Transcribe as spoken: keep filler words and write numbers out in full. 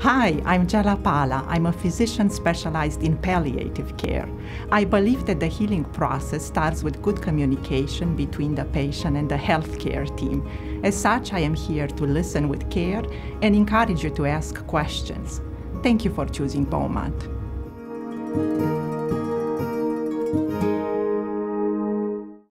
Hi, I'm Gela. I'm a physician specialized in palliative care. I believe that the healing process starts with good communication between the patient and the healthcare team. As such, I am here to listen with care and encourage you to ask questions. Thank you for choosing Beaumont.